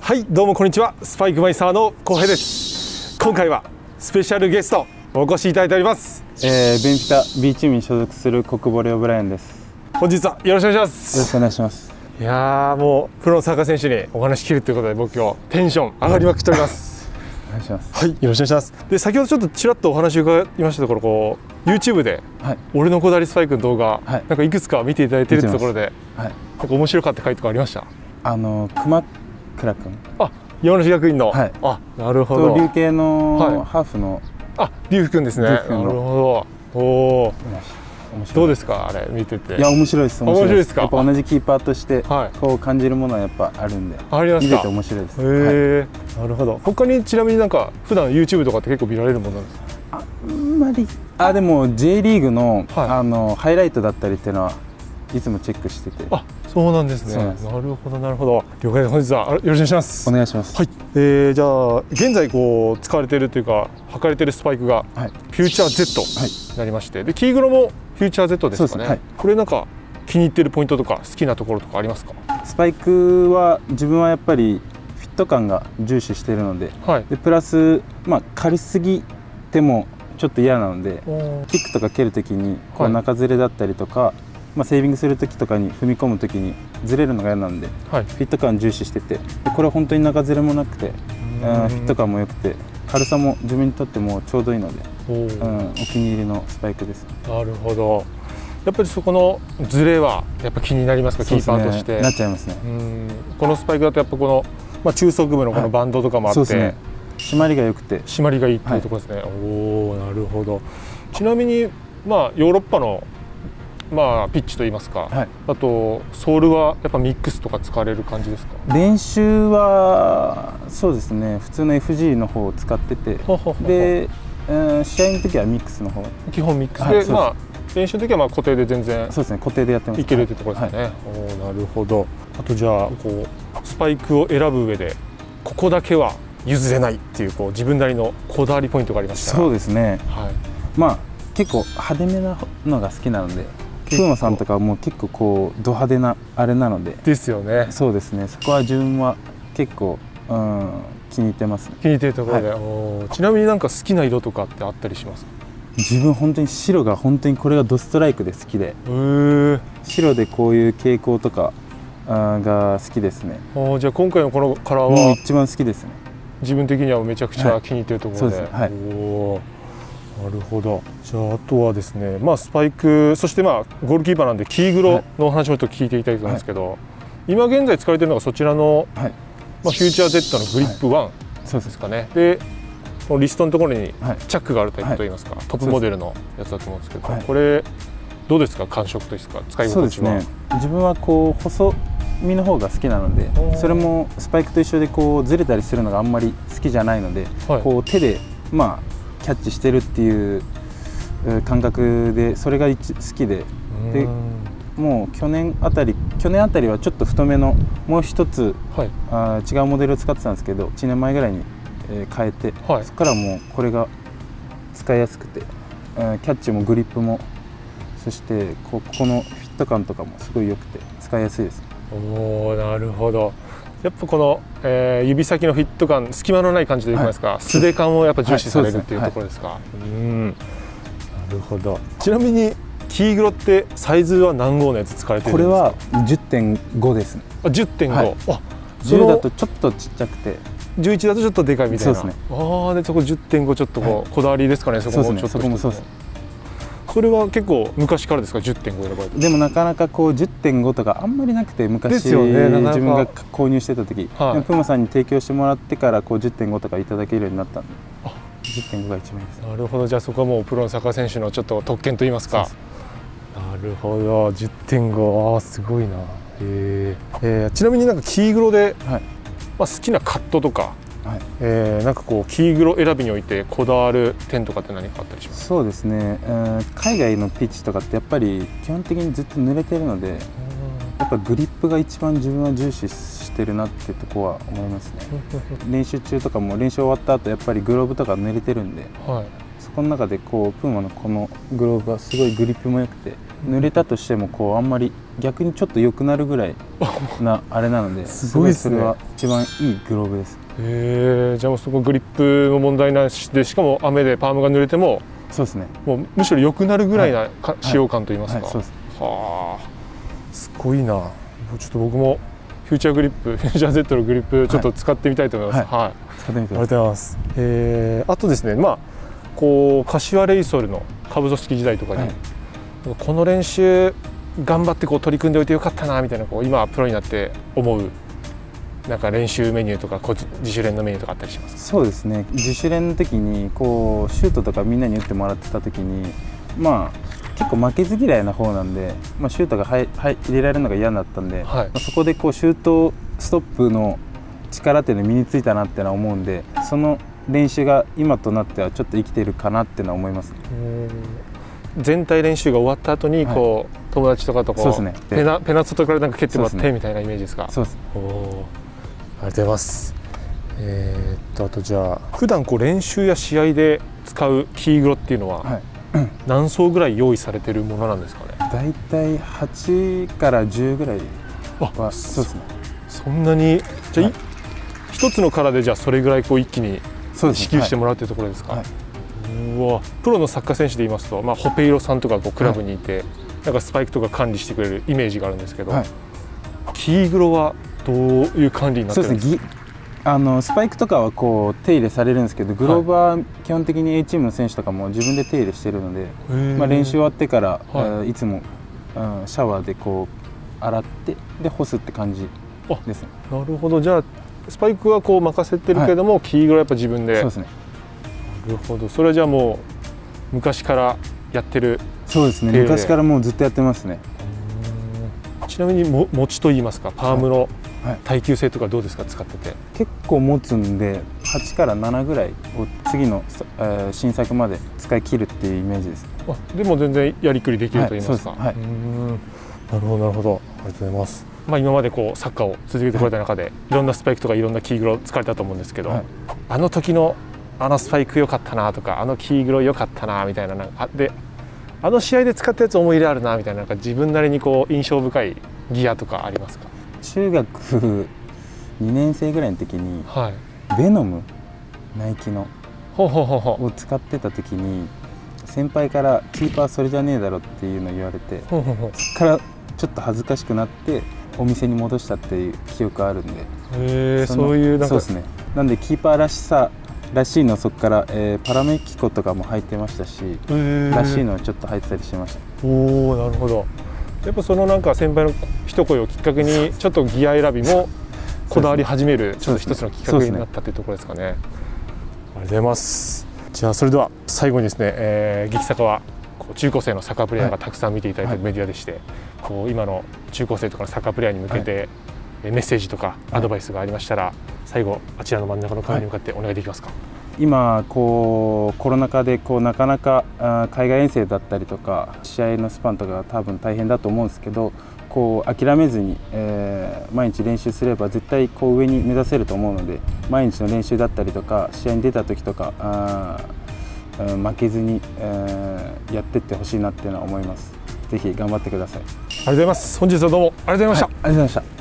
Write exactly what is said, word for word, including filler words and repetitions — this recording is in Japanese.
はい、どうもこんにちは。スパイクマイスターの浩平です。今回はスペシャルゲストお越しいただいております。 えー、ベンフィタ B チームに所属する国保レオブライアンです。 本日はよろしくお願いします。 よろしくお願いします。 いやー、もうプロのサッカー選手にお話聞けるということで、僕今日テンション上がりまくっております。 お願いします。 はい、よろしくお願いします。で、先ほどちょっとちらっとお話を伺いましたところ、こう YouTube で、はい、俺のこだわりスパイクの動画、はい、なんかいくつか見ていただいているというところで、はい、なんか面白かった回とかありました？あの熊倉君。 あ、山梨学院の、はい、あ、なるほど。 琉系のハーフの、 はい、あ、龍君ですね。なるほど。おお。どうですか、あれ見てて？ いや、面白いです。 面白いですか？ やっぱ同じキーパーとしてこう感じるものはやっぱあるんで、 ありますか？ 見てて面白いです。 へえ、なるほど。他にちなみになんか普段 YouTube とかって結構見られるものなんですか？ あんまり。あ、でも J リーグのあのハイライトだったりっていうのはいつもチェックしてて。 あ、そうなんですね。なるほどなるほど。了解です。本日はよろしくお願いします。 お願いします。 はい。えー、じゃあ現在こう使われているというか履かれているスパイクがフューチャー Z になりまして、でキーグロもフューチャー Z ですかね。はい、これなんか気に入っているポイントとか好きなところとかありますか？ スパイクは自分はやっぱりフィット感が重視しているので、はい、でプラスまあ軽すぎてもちょっと嫌なので、キックとか蹴るときにこう中ずれだったりとか、はい、まあセービングするときとかに踏み込むときにずれるのが嫌なので、はい、フィット感重視してて、でこれは本当に中ずれもなくて、フィット感も良くて軽さも自分にとってもちょうどいいので、うん、お気に入りのスパイクです。 なるほど。やっぱりそこのズレはやっぱ気になりますか？キーパーとして。 なっちゃいますね。 うん、このスパイクだとやっぱこの、まあ、中足部のこのバンドとかもあって、はい、そうですね、 締まりが良くて締まりがいいっていうところですね。はい、おお、なるほど。ちなみにまあヨーロッパのまあピッチといいますか、はい、あとソールはやっぱミックスとか使われる感じですか？ 練習はそうですね、普通の エフジー の方を使ってて、で、えー、試合の時はミックスの方、 基本ミックスで、はい、まあ練習の時はまあ固定で全然そうですね、固定でやってます。 いけるってところですね。はい、おお、なるほど。あとじゃあこうスパイクを選ぶ上でここだけは譲れないっていうこう自分なりのこだわりポイントがありましたら？ そうですね、 はい、 まあ結構派手めなのが好きなので、プーマさんとかも結構こうド派手なあれなので。 ですよね。 そうですね、そこは自分は結構、うん、気に入ってますね。 気に入ってるところで、はい、おちなみになんか好きな色とかってあったりしますか？ 自分本当に白が本当にこれがドストライクで好きで、白でこういう傾向とかが好きですね。 おじゃあ今回のこのカラーは一番好きですね。 自分的にはめちゃくちゃ気に入ってるところで。 はい、そうですね。はい、 おなるほど。じゃああとはですね、まあスパイク、そしてまあゴールキーパーなんでキーグロのお話もちょっと聞いていただきたいんですけど、はい、今現在使われているのがそちらの、はい、まあフューチャー Z のグリップワンですかね。はい、でこのリストのところにチャックがあるタイプといいますか、はい、トップモデルのやつだと思うんですけど、はい、これどうですか、感触というか使い心地は？そうですね、 自分はこう細身の方が好きなので、それもスパイクと一緒でこうずれたりするのがあんまり好きじゃないので、はい、こう手でまあキャッチしてるっていう感覚で、それが好きで、でもう去年あたり去年あたりはちょっと太めのもう一つ、はい、あ違うモデルを使ってたんですけど、いちねんまえぐらいにえ変えて、はい、そこからもうこれが使いやすくて、キャッチもグリップも、そしてここのフィット感とかもすごい良くて使いやすいです。 おお、なるほど。やっぱこの、えー、指先のフィット感、隙間のない感じでいきますか、はい、素手感をやっぱ重視されるっていうところですか？うん、なるほど。ちなみにキーグロってサイズは何号のやつ使われてるんですか？ これは じゅってんご ですね。 あ、じゅってんご。はい、あ、 じゅうだとちょっとちっちゃくて、 じゅういちだとちょっとでかいみたいな。 そうですね。 ああ、でそこ じゅってんご ちょっとこう、はい、こだわりですかね。そこもちょっと。そこもそうです。それは結構昔からですか？ じゅってんご 選ばれて。 でもなかなかこう じゅってんご とかあんまりなくて、昔ですよね、なかなか自分が購入してた時、はい、プーマさんに提供してもらってからこう じゅってんご とかいただけるようになったんで、あ、じゅってんご が一番いいです。 なるほど。じゃあそこはもうプロのサッカー選手のちょっと特権といいますか。なるほど。 じゅってんご、ああすごいな。へえ。ちなみになんかキーグロで、はい、まあ好きなカットとか、はい、えー、なんかこうキーグロ選びにおいてこだわる点とかって何かあったりしますか？ そうですね、えー、海外のピッチとかってやっぱり基本的にずっと濡れてるので、やっぱグリップが一番自分は重視してるなってとこは思いますね。練習中とかも練習終わった後やっぱりグローブとか濡れてるんで、はい、そこの中でこうプーマのこのグローブはすごいグリップも良くて、 濡れたとしてもこうあんまり逆にちょっと良くなるぐらいなあれなので、 すごいですね。 それは一番いいグローブです。 へえ、じゃあもうそこグリップの問題なしで、しかも雨でパームが濡れても、 そうですね。 もうむしろ良くなるぐらいなか、はい、使用感といいますか。はいはい、 そうです。 はあ、すごいな。ちょっと僕もフューチャーグリップ、フューチャー Z のグリップちょっと使ってみたいと思います。はい。はい、 使ってみてください。ありがとうございます。えー、あとですね、まあこう柏レイソルの下部組織時代とかに、はい、この練習頑張ってこう取り組んでおいてよかったなみたいな、こう今プロになって思うなんか練習メニューとか自主練のメニューとかあったりしますか？ そうですね。自主練の時にこうシュートとかみんなに打ってもらってた時に、まあ結構負けず嫌いな方なんで、まあ、シュートが入れられるのが嫌だったんで、はい、まあそこでこうシュートストップの力っていうのが身についたなってのは思うんで、その練習が今となってはちょっと生きてるかなっていうのは思います。 全体練習が終わった後にこう、はい、友達とかとこう、そうですね、ペナペナ外からなんか蹴ってもらってみたいなイメージですか？ そうです。 おー、ありがとうございます。えー、っとあとじゃあ普段こう練習や試合で使うキーグロっていうのは、はい、何層ぐらい用意されてるものなんですかね？ だいたいはちからじゅうぐらいは。そうですね。 そんなにじゃあ、はい、一つの殻でじゃあそれぐらいこう一気に支給してもらうというところですか？はいはい、うわ、プロのサッカー選手で言いますと、まあ、ホペイロさんとかこうクラブにいて、はい、なんかスパイクとか管理してくれるイメージがあるんですけど、はい、キーグロはどういう管理になってるんですか？そうですね、 あのスパイクとかはこう手入れされるんですけど、グローブは基本的に A チームの選手とかも自分で手入れしてるので、まあ、練習終わってから、はい、いつも、うん、シャワーでこう洗ってで干すって感じですね。 なるほど。じゃあスパイクはこう任せてるけども、はい、キーグロはやっぱ自分で。 そうですね。 なるほど。それはじゃあもう昔からやってる。 そうですね。昔からもうずっとやってますね。 ちなみにも持ちといいますか、パームの耐久性とかどうですか、使ってて？ 結構持つんではちからななぐらいを次の、えー、新作まで使い切るっていうイメージです。 あ、でも全然やりくりできると言いますか。 はい、はい、 うーん、なるほどなるほど、ありがとうございます。まあ今までこうサッカーを続けてこられた中で、はい、いろんなスパイクとかいろんなキーグロ使われたと思うんですけど、はい、あの時のあのスパイク良かったなとか、あのキーグロ良かったなみたいな、なんかであの試合で使ったやつ思い入れあるなみたいな、なんか自分なりにこう印象深いギアとかありますか？ 中学にねん生ぐらいの時に、はい、ベノムナイキのを使ってた時に先輩から「キーパーそれじゃねえだろ」っていうのを言われて、そこからちょっと恥ずかしくなってお店に戻したっていう記憶あるんで。 へー、そういうなんか、 そうですね。なんでキーパーらしさらしいのそこから、えー、パラメキコとかも入ってましたし、らしいのはちょっと入ってたりしました。 おお、なるほど。やっぱそのなんか先輩の一声をきっかけにちょっとギア選びもこだわり始めるちょっと一つのきっかけになったというところですかね。ありがとうございます。じゃあそれでは最後にですね、えー、激坂はこう中高生のサッカープレーヤーがたくさん見ていただいているメディアでして、はい、こう今の中高生とかのサッカープレーヤーに向けて、はい、メッセージとかアドバイスがありましたら、はい、最後あちらの真ん中のカメラに向かってお願いできますか？はい、 今こうコロナ禍でこうなかなか海外遠征だったりとか試合のスパンとか多分大変だと思うんですけど、こう諦めずに、えー、毎日練習すれば絶対こう上に目指せると思うので、毎日の練習だったりとか試合に出た時とかあ負けずに、えー、やっていってほしいなっていうのは思います。ぜひ頑張ってください。ありがとうございます。本日はどうもありがとうございました。 はい、ありがとうございました。